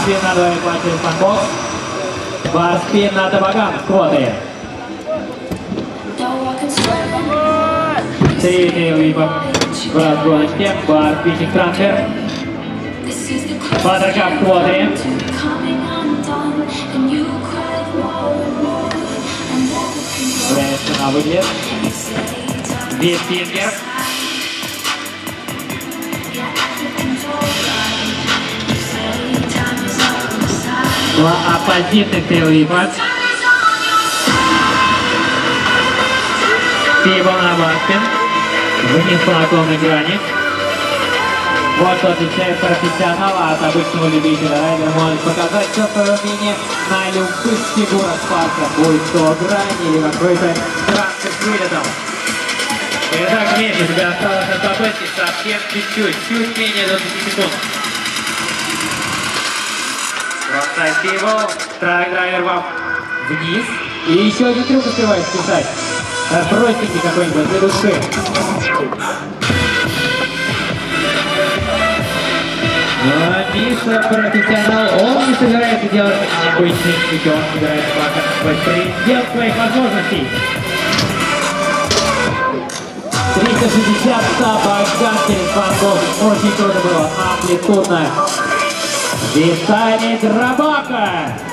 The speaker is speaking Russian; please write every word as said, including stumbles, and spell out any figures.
барспин на двоих через фанбокс. Барспин на табаган. Квоты. Три тейлвипа. Разгоночки. Барспинчик трансфер. Баттеркап квоты. Время на выглядит. Виспингер. Два оппозитных тейлвипа. Фибл на барспин. Вниз по наклонной грани. Вот что отличает профессионала от обычного любителя. Райдер может показать все свое умение на любых фигурах парка, будь то грани или какой-то трансфер с вылетом. Итак, вместе у тебя осталось на таблетке совсем чуть-чуть, чуть менее двадцати секунд. Фронтсайд фибл, трайк-драйвер вам вниз. И еще один трюк успевает списать. Простенький какой-нибудь для души. Но Миша профессионал, он не собирается делать обычный трюк, он собирается показывать предел своих возможностей. триста шестьдесят табаган через фанбокс. Очень круто было, амплитудно. Виталий Драбака.